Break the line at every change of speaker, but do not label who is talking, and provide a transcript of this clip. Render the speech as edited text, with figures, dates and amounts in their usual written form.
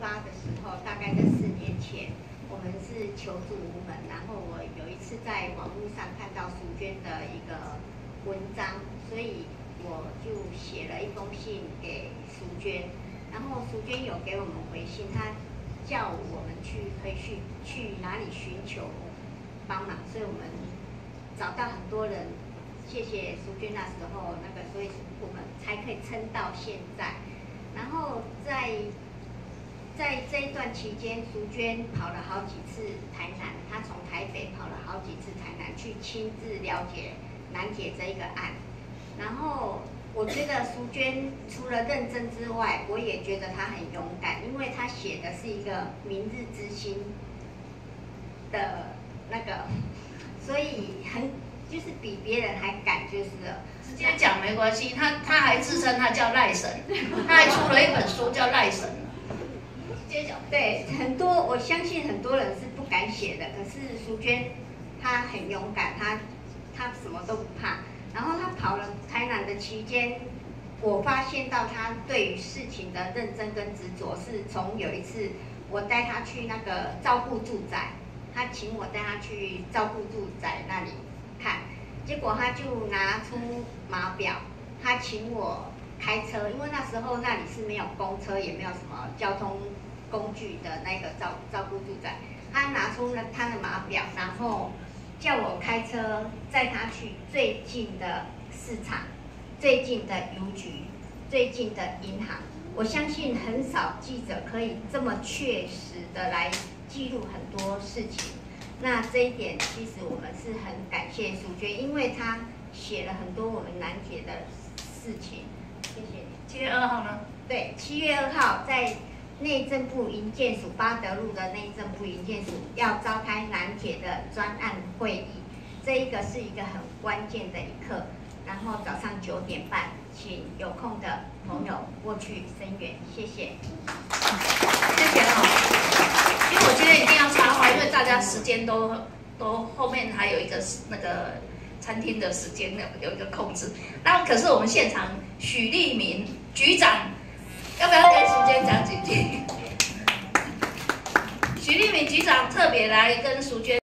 发的时候，大概在4年前，我们是求助无门。然后我有一次在网络上看到淑娟的一个文章，所以我就写了一封信给淑娟。然后淑娟有给我们回信，她叫我们可以去哪里寻求帮忙，所以我们找到很多人。谢谢淑娟那时候所以我们才可以撑到现在。然后在这一段期间，淑娟跑了好几次台南，她从台北跑了好几次台南，去亲自了解南铁这一个案。然后我觉得淑娟除了认真之外，我也觉得她很勇敢，因为她写的是一个明日之星的所以就是比别人还敢，就是了。
直接讲没关系，他还自称他叫赖神，他还出了一本书叫赖神。直接讲。
对，我相信很多人是不敢写的，可是淑娟她很勇敢，她什么都不怕。然后她跑了台南的期间，我发现到她对于事情的认真跟执着，是从有一次我带她去那个照顾住宅，她请我带她去照顾住宅那里看。结果他就拿出码表，他请我开车，因为那时候那里是没有公车，也没有什么交通工具的那个照顾住宅。他拿出了他的码表，然后叫我开车载他去最近的市场、最近的邮局、最近的银行。我相信很少记者可以这么确实的来记录很多事情。那这一点，其实我们是很感谢淑娟，因为她写了很多我们南铁的事情。谢谢你。
7月2号呢？
对，7月2号在内政部营建署八德路的内政部营建署要召开南铁的专案会议，这一个是一个很关键的一刻。然后早上9点半，请有空的朋友过去声援，谢谢。
谢谢因为我今天一定要插话，因为大家时间都后面还有一个餐厅的时间有一个控制。那可是我们现场许立民局长，要不要跟淑娟讲几句？许立民局长特别来跟淑娟。